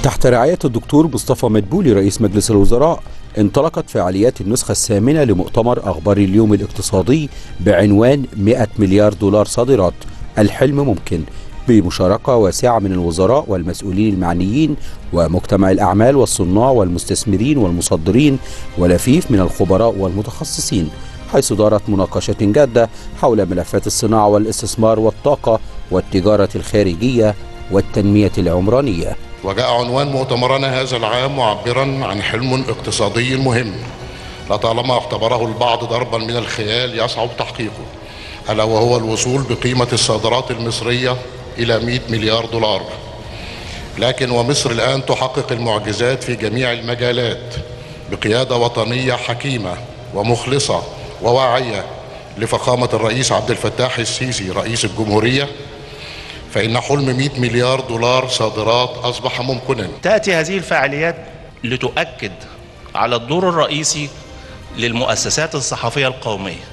تحت رعاية الدكتور مصطفى مدبولي رئيس مجلس الوزراء، انطلقت فعاليات النسخة الثامنة لمؤتمر أخبار اليوم الاقتصادي بعنوان 100 مليار دولار صادرات، الحلم ممكن، بمشاركة واسعة من الوزراء والمسؤولين المعنيين ومجتمع الأعمال والصناع والمستثمرين والمصدرين ولفيف من الخبراء والمتخصصين، حيث دارت مناقشة جادة حول ملفات الصناعة والاستثمار والطاقة والتجارة الخارجية والتنمية العمرانية. وجاء عنوان مؤتمرنا هذا العام معبرا عن حلم اقتصادي مهم لطالما اعتبره البعض ضربا من الخيال يصعب تحقيقه، ألا وهو الوصول بقيمة الصادرات المصرية إلى 100 مليار دولار. لكن ومصر الآن تحقق المعجزات في جميع المجالات بقيادة وطنية حكيمة ومخلصة وواعية لفخامة الرئيس عبد الفتاح السيسي رئيس الجمهورية، فإن حلم 100 مليار دولار صادرات أصبح ممكنا. تأتي هذه الفعاليات لتؤكد على الدور الرئيسي للمؤسسات الصحفية القومية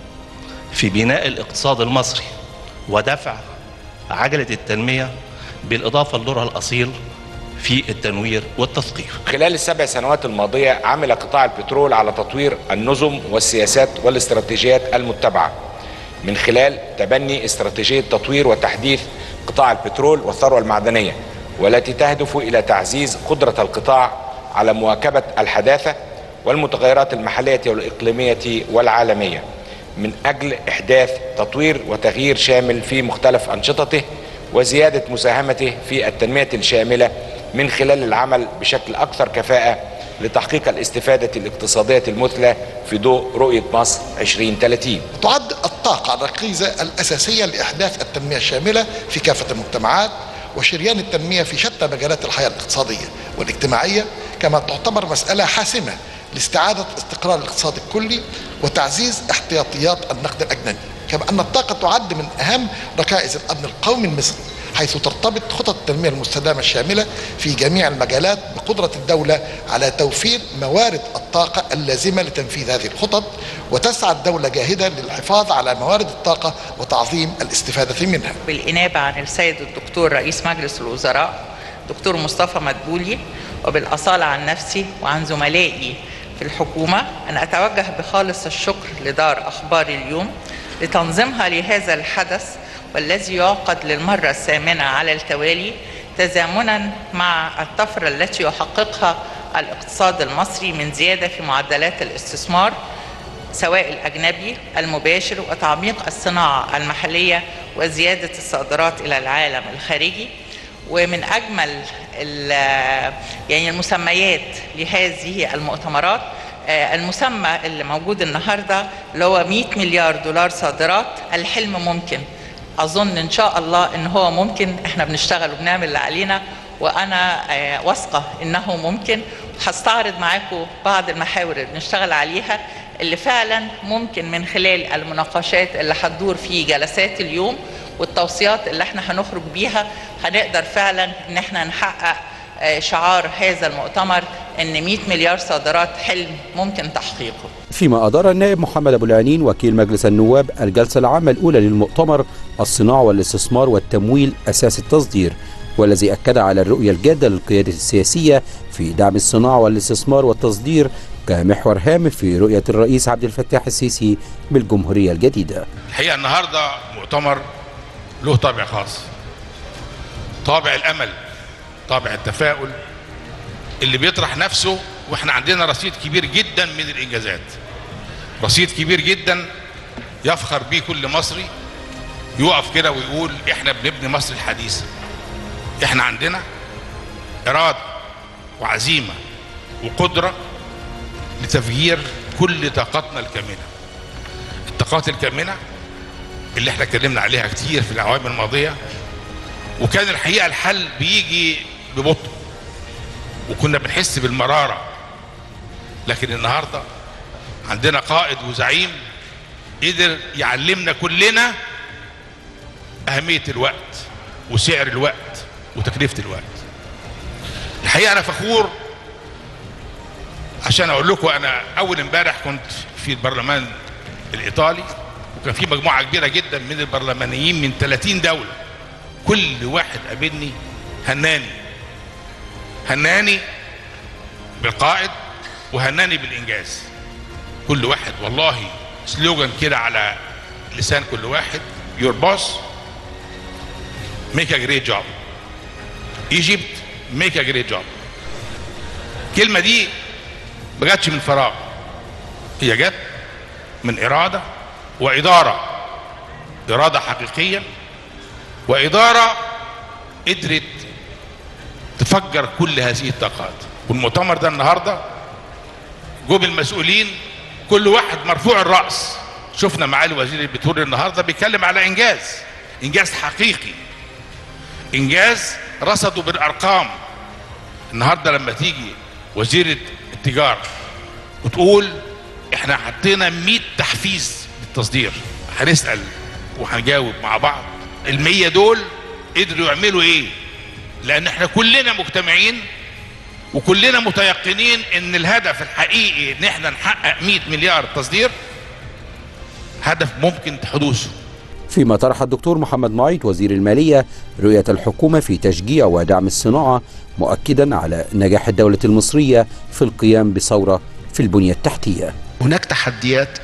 في بناء الاقتصاد المصري ودفع عجلة التنمية، بالإضافة لدورها الأصيل في التنوير والتثقيف. خلال السبع سنوات الماضية عمل قطاع البترول على تطوير النظم والسياسات والاستراتيجيات المتبعة من خلال تبني استراتيجية تطوير وتحديث قطاع البترول والثروة المعدنية، والتي تهدف إلى تعزيز قدرة القطاع على مواكبة الحداثة والمتغيرات المحلية والإقليمية والعالمية من أجل إحداث تطوير وتغيير شامل في مختلف أنشطته وزيادة مساهمته في التنمية الشاملة من خلال العمل بشكل أكثر كفاءة لتحقيق الاستفادة الاقتصادية المثلى في ضوء رؤية مصر 2030. تعد الطاقة الركيزة الأساسية لإحداث التنمية الشاملة في كافة المجتمعات وشريان التنمية في شتى مجالات الحياة الاقتصادية والاجتماعية، كما تعتبر مسألة حاسمة لاستعادة استقرار الاقتصاد الكلي وتعزيز احتياطيات النقد الأجنبي، كما أن الطاقة تعد من أهم ركائز الأمن القومي المصري، حيث ترتبط خطط التنمية المستدامة الشاملة في جميع المجالات بقدرة الدولة على توفير موارد الطاقة اللازمة لتنفيذ هذه الخطط، وتسعى الدولة جاهدة للحفاظ على موارد الطاقة وتعظيم الاستفادة منها. بالإنابة عن السيد الدكتور رئيس مجلس الوزراء دكتور مصطفى مدبولي، وبالأصالة عن نفسي وعن زملائي في الحكومة، أن أتوجه بخالص الشكر لدار أخبار اليوم لتنظيمها لهذا الحدث، والذي يعقد للمرة الثامنة على التوالي تزامنا مع الطفرة التي يحققها الاقتصاد المصري من زيادة في معدلات الاستثمار سواء الأجنبي المباشر وتعميق الصناعة المحلية وزيادة الصادرات إلى العالم الخارجي. ومن أجمل المسميات لهذه المؤتمرات المسمى اللي موجود النهارده اللي هو 100 مليار دولار صادرات، الحلم ممكن. أظن إن شاء الله إن هو ممكن، إحنا بنشتغل وبنعمل اللي علينا، وأنا واثقة إنه ممكن. هستعرض معاكم بعض المحاور اللي بنشتغل عليها اللي فعلا ممكن من خلال المناقشات اللي هتدور في جلسات اليوم والتوصيات اللي احنا هنخرج بيها، هنقدر فعلا إن احنا نحقق شعار هذا المؤتمر ان 100 مليار صادرات حلم ممكن تحقيقه. فيما أدار النائب محمد أبو العنين وكيل مجلس النواب الجلسة العامة الأولى للمؤتمر الصناعة والاستثمار والتمويل أساس التصدير، والذي أكد على الرؤية الجادة للقيادة السياسية في دعم الصناعة والاستثمار والتصدير كمحور هام في رؤية الرئيس عبد الفتاح السيسي بالجمهورية الجديدة. الحقيقة النهاردة مؤتمر له طابع خاص، طابع الأمل، طابع التفاؤل اللي بيطرح نفسه، واحنا عندنا رصيد كبير جدا من الانجازات، رصيد كبير جدا يفخر به كل مصري يقف كده ويقول احنا بنبني مصر الحديثة. احنا عندنا إرادة وعزيمة وقدرة لتفجير كل طاقتنا الكامنة، الطاقات الكامنة اللي احنا اتكلمنا عليها كتير في الأعوام الماضية، وكان الحقيقة الحل بيجي ببطء وكنا بنحس بالمرارة، لكن النهاردة عندنا قائد وزعيم قدر يعلمنا كلنا أهمية الوقت وسعر الوقت وتكلفة الوقت. الحقيقة أنا فخور، عشان أقول لكم أنا أول امبارح كنت في البرلمان الإيطالي، وكان في مجموعة كبيرة جدا من البرلمانيين من 30 دولة، كل واحد قابلني هناني بالقائد وهناني بالانجاز. كل واحد والله سلوجان كده على لسان كل واحد: your boss make a great job, Egypt make a great job. الكلمة دي ما جاتش من فراغ، هي جت من إرادة وإدارة، إرادة حقيقية وإدارة قدرت تفجر كل هذه الطاقات. والمؤتمر ده النهارده جوب المسؤولين كل واحد مرفوع الرأس. شفنا معالي وزير البترول النهارده بيتكلم على إنجاز حقيقي، إنجاز رصده بالأرقام. النهارده لما تيجي وزيرة التجارة وتقول احنا حطينا 100 تحفيز للتصدير، هنسأل وهنجاوب مع بعض ال100 دول قدروا يعملوا ايه؟ لان احنا كلنا مجتمعين وكلنا متيقنين ان الهدف الحقيقي ان احنا نحقق 100 مليار تصدير هدف ممكن حدوثه. فيما طرح الدكتور محمد معيط وزير المالية رؤية الحكومة في تشجيع ودعم الصناعة، مؤكدا على نجاح الدولة المصرية في القيام بثورة في البنية التحتية. هناك تحديات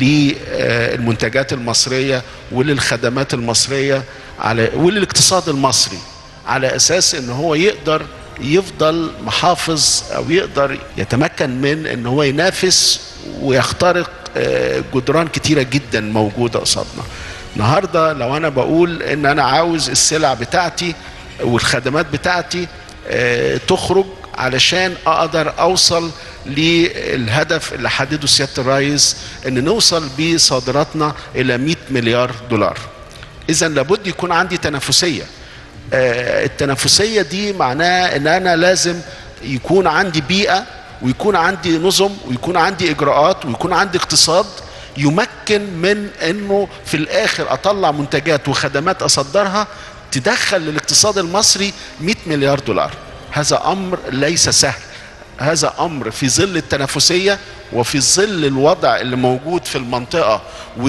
للمنتجات المصرية وللخدمات المصرية وللاقتصاد المصري، على أساس أنه هو يقدر يفضل محافظ أو يقدر يتمكن من أنه هو ينافس ويخترق جدران كتيرة جدا موجودة قصادنا. النهاردة لو أنا بقول أن أنا عاوز السلع بتاعتي والخدمات بتاعتي تخرج علشان أقدر أوصل للهدف اللي حدده سيادة الرئيس أن نوصل بصادراتنا إلى 100 مليار دولار، إذن لابد يكون عندي تنافسية. التنافسية دي معناها أن أنا لازم يكون عندي بيئة ويكون عندي نظم ويكون عندي إجراءات ويكون عندي اقتصاد يمكن من أنه في الآخر أطلع منتجات وخدمات أصدرها تدخل للاقتصاد المصري 100 مليار دولار. هذا أمر ليس سهل، هذا أمر في ظل التنافسية وفي ظل الوضع اللي موجود في المنطقة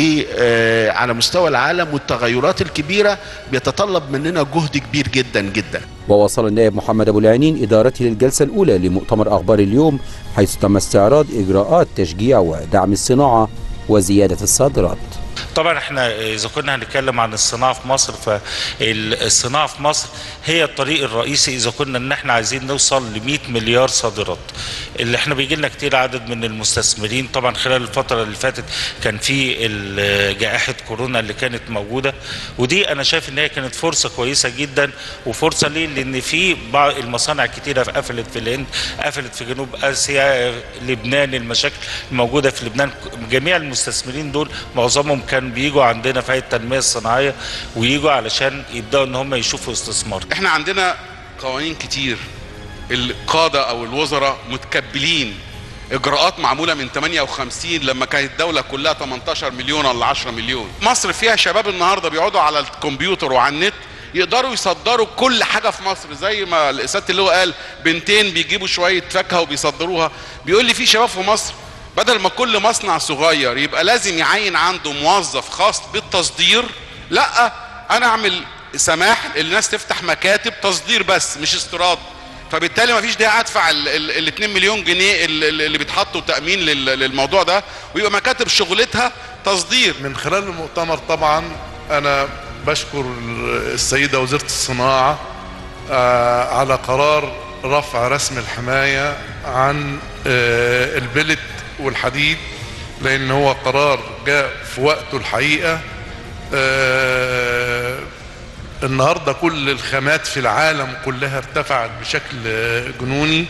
وعلى مستوى العالم والتغيرات الكبيرة بيتطلب مننا جهد كبير جدا جدا. ووصل النائب محمد أبو العنين إدارته للجلسة الأولى لمؤتمر أخبار اليوم، حيث تم استعراض إجراءات تشجيع ودعم الصناعة وزيادة الصادرات. طبعا احنا اذا كنا هنتكلم عن الصناعه في مصر، فالصناعه في مصر هي الطريق الرئيسي اذا كنا ان احنا عايزين نوصل ل 100 مليار صادرات. اللي احنا بيجي لنا كتير عدد من المستثمرين، طبعا خلال الفتره اللي فاتت كان في جائحه كورونا اللي كانت موجوده، ودي انا شايف ان هي كانت فرصه كويسه جدا. وفرصه ليه؟ لان في بعض المصانع كتيره قفلت في الهند، قفلت في جنوب اسيا، لبنان، المشاكل الموجوده في لبنان. جميع المستثمرين دول معظمهم كان بيجوا عندنا في هيئة التنمية الصناعية ويجوا علشان يبدأوا ان هم يشوفوا استثمار. احنا عندنا قوانين كتير، القادة او الوزراء متكبلين اجراءات معمولة من 58 لما كانت الدولة كلها 18 مليون ولا 10 مليون. مصر فيها شباب النهاردة بيقعدوا على الكمبيوتر وعلى النت يقدروا يصدروا كل حاجة في مصر، زي ما السيادة اللي هو قال بنتين بيجيبوا شوية فاكهة وبيصدروها. بيقول لي في شباب في مصر بدل ما كل مصنع صغير يبقى لازم يعين عنده موظف خاص بالتصدير، لا انا اعمل سماح للناس تفتح مكاتب تصدير بس مش استيراد، فبالتالي ما فيش داعي ادفع ال 2 مليون جنيه اللي بيتحطوا تأمين للموضوع ده، ويبقى مكاتب شغلتها تصدير. من خلال المؤتمر طبعا انا بشكر السيدة وزيرة الصناعة على قرار رفع رسم الحماية عن البلت والحديد، لان هو قرار جاء في وقته الحقيقة. النهاردة كل الخامات في العالم كلها ارتفعت بشكل جنوني.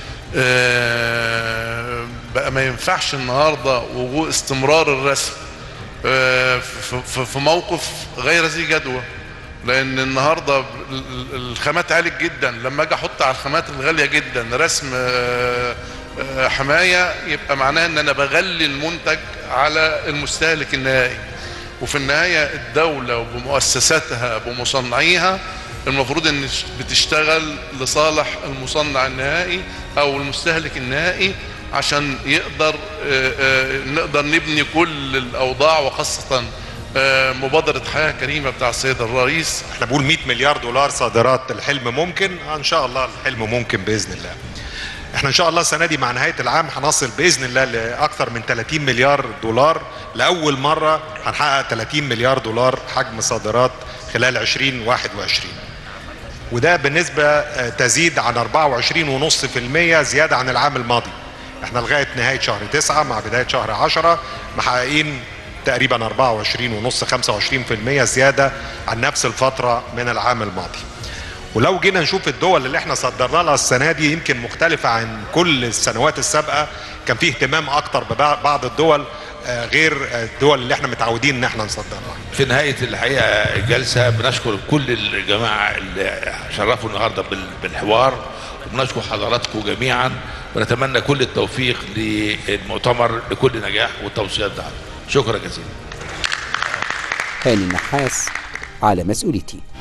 بقى ما ينفعش النهاردة وجود استمرار الرسم في موقف غير ذي جدوى، لان النهاردة الخامات عالية جدا. لما اجي احط على الخامات الغالية جدا رسم حماية يبقى معناه ان انا بغلي المنتج على المستهلك النهائي، وفي النهاية الدولة وبمؤسساتها بمصنعيها المفروض ان بتشتغل لصالح المصنع النهائي او المستهلك النهائي عشان نقدر نبني كل الاوضاع، وخاصة مبادرة حياة كريمة بتاع السيد الرئيس. احنا بنقول 100 مليار دولار صادرات، الحلم ممكن؟ ان شاء الله الحلم ممكن باذن الله. احنا ان شاء الله السنه دي مع نهايه العام هنصل باذن الله لاكثر من 30 مليار دولار. لاول مره هنحقق 30 مليار دولار حجم صادرات خلال 2021، وده بنسبه تزيد عن 24.5% زياده عن العام الماضي. احنا لغايه نهايه شهر 9 مع بدايه شهر 10 محققين تقريبا 24.5 25% زياده عن نفس الفتره من العام الماضي. ولو جينا نشوف الدول اللي احنا صدرنا لها السنه دي يمكن مختلفه عن كل السنوات السابقه، كان فيه اهتمام اكتر ببعض الدول غير الدول اللي احنا متعودين ان احنا نصدر لها. في نهايه الحقيقه الجلسه بنشكر كل الجماعه اللي شرفوا النهارده بالحوار، وبنشكر حضراتكم جميعا، ونتمنى كل التوفيق للمؤتمر لكل نجاح والتوصيات بتاعته. شكرا جزيلا. هاني النحاس على مسؤوليتي.